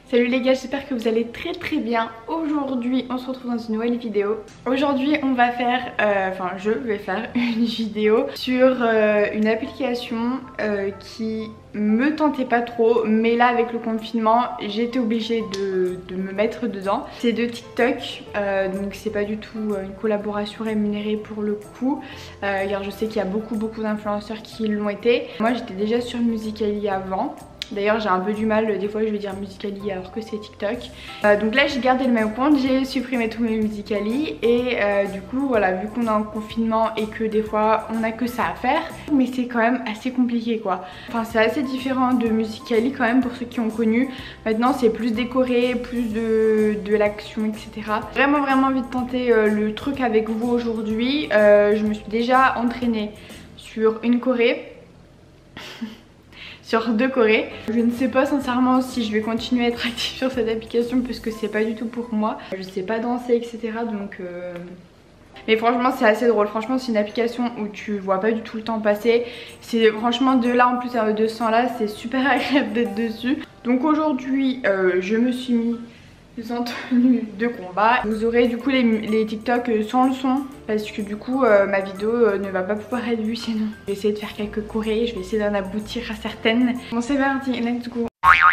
Salut les gars, j'espère que vous allez très bien. Aujourd'hui on se retrouve dans une nouvelle vidéo. Aujourd'hui on va faire, je vais faire une vidéo sur une application qui me tentait pas trop, mais là avec le confinement j'ai été obligée de me mettre dedans. C'est de TikTok, donc c'est pas du tout une collaboration rémunérée pour le coup, car je sais qu'il y a beaucoup d'influenceurs qui l'ont été. Moi j'étais déjà sur Musical.ly avant. D'ailleurs j'ai un peu du mal, des fois je vais dire Musical.ly alors que c'est TikTok. Donc là j'ai gardé le même compte, j'ai supprimé tous mes Musical.ly et du coup voilà, vu qu'on est en confinement et que des fois on a que ça à faire, mais c'est quand même assez compliqué quoi. Enfin c'est assez différent de Musical.ly quand même pour ceux qui ont connu. Maintenant c'est plus décoré, plus de l'action etc. Vraiment envie de tenter le truc avec vous aujourd'hui. Je me suis déjà entraînée sur une choré. Sur 2 chorés. Je ne sais pas sincèrement si je vais continuer à être active sur cette application parce que c'est pas du tout pour moi. Je sais pas danser etc. donc mais franchement c'est assez drôle. Franchement c'est une application où tu vois pas du tout le temps passer. C'est franchement de là en plus à 200 là, c'est super agréable d'être dessus. Donc aujourd'hui je me suis mis en tenue de combat. Vous aurez du coup les TikTok sans le son parce que du coup ma vidéo ne va pas pouvoir être vue sinon. Je vais essayer de faire quelques chorés, je vais essayer d'en aboutir à certaines. Bon c'est parti, let's go.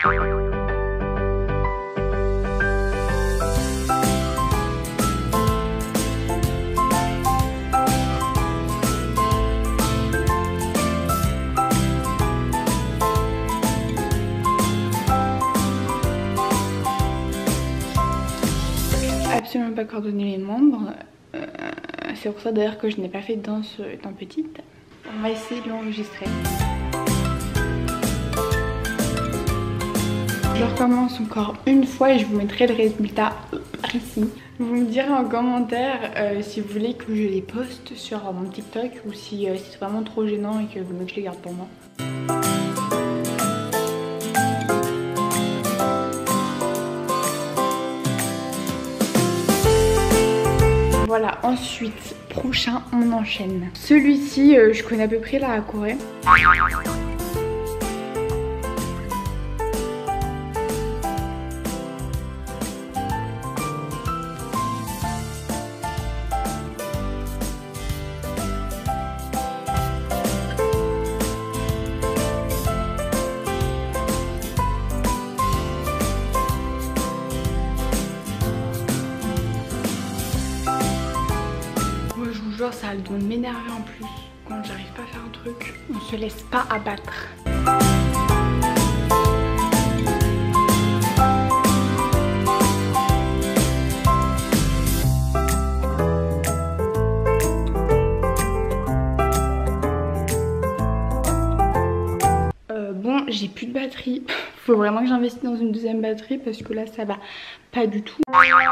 Absolument pas coordonner les membres, c'est pour ça d'ailleurs que je n'ai pas fait de danse étant petite. On va essayer de l'enregistrer. Je recommence encore une fois et je vous mettrai le résultat par ici. Vous me direz en commentaire si vous voulez que je les poste sur mon TikTok ou si c'est vraiment trop gênant et que vous voulez que je les garde pour moi. Voilà, ensuite, prochain, on enchaîne. Celui-ci, je connais à peu près la choré. Genre ça a le don de m'énerver en plus quand j'arrive pas à faire un truc. On se laisse pas abattre. Bon j'ai plus de batterie. Faut vraiment que j'investisse dans une deuxième batterie parce que là ça va pas du tout.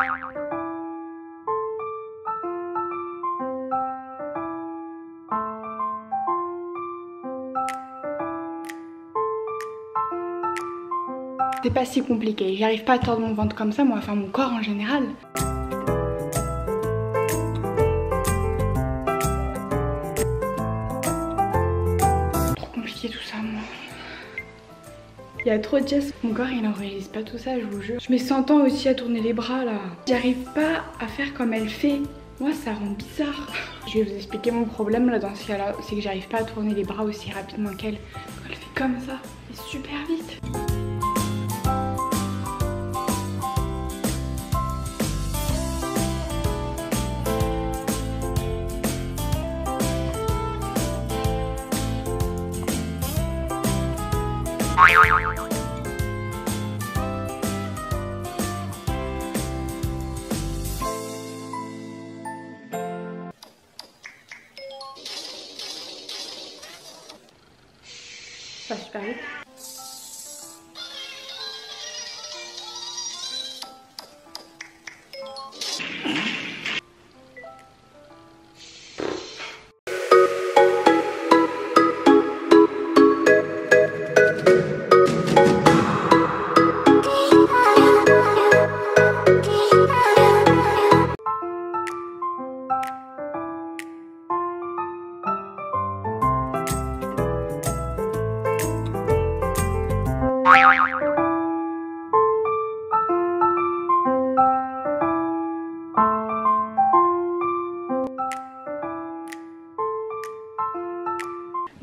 C'est pas si compliqué, j'arrive pas à tordre mon ventre comme ça, moi, enfin mon corps en général. Trop compliqué tout ça, moi. Il y a trop de gestes, mon corps il n'enregistre pas tout ça, je vous jure. Je mets 100 ans aussi à tourner les bras là. J'arrive pas à faire comme elle fait. Moi ça rend bizarre. Je vais vous expliquer mon problème là dans ce cas là, c'est que j'arrive pas à tourner les bras aussi rapidement qu'elle. Quand elle fait comme ça, et super vite. Ça va super vite.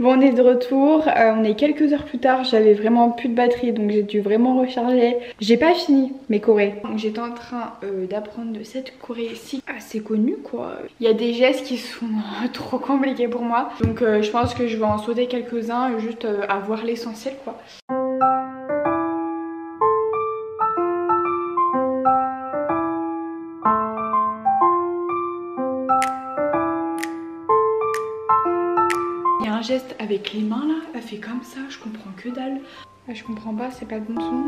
Bon, on est de retour, on est quelques heures plus tard, j'avais vraiment plus de batterie donc j'ai dû vraiment recharger. J'ai pas fini mes chorés. Donc j'étais en train d'apprendre de cette choré-ci assez connue quoi. Il y a des gestes qui sont trop compliqués pour moi. Donc je pense que je vais en sauter quelques-uns juste à voir l'essentiel quoi. Il y a un geste avec les mains là, elle fait comme ça, je comprends que dalle. Je comprends pas, c'est pas le bon son.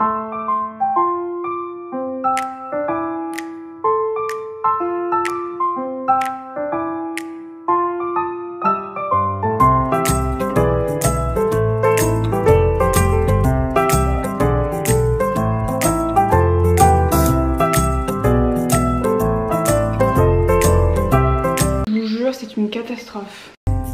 Je vous jure, c'est une catastrophe.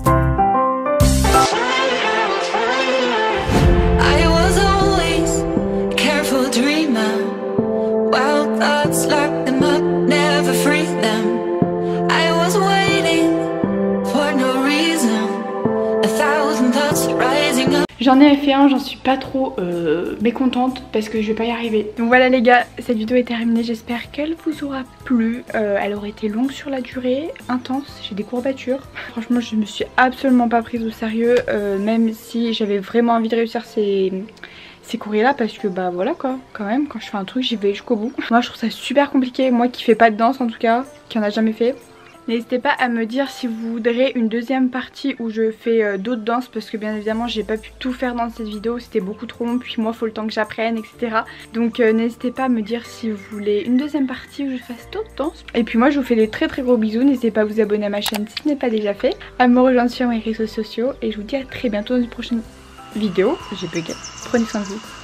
J'en ai fait un, j'en suis pas trop mécontente parce que je vais pas y arriver. Donc voilà les gars, cette vidéo est terminée, j'espère qu'elle vous aura plu. Elle aurait été longue sur la durée, intense, j'ai des courbatures. Franchement je me suis absolument pas prise au sérieux, même si j'avais vraiment envie de réussir ces courriers là parce que bah voilà quoi, quand même quand je fais un truc j'y vais jusqu'au bout. Moi je trouve ça super compliqué, moi qui fais pas de danse en tout cas, qui en a jamais fait. N'hésitez pas à me dire si vous voudrez une deuxième partie où je fais d'autres danses parce que bien évidemment j'ai pas pu tout faire dans cette vidéo, c'était beaucoup trop long, puis moi faut le temps que j'apprenne etc. Donc n'hésitez pas à me dire si vous voulez une deuxième partie où je fasse d'autres danses. Et puis moi je vous fais des très gros bisous, n'hésitez pas à vous abonner à ma chaîne si ce n'est pas déjà fait, à me rejoindre sur mes réseaux sociaux et je vous dis à très bientôt dans une prochaine vidéo. J'ai bugué. Prenez soin de vous.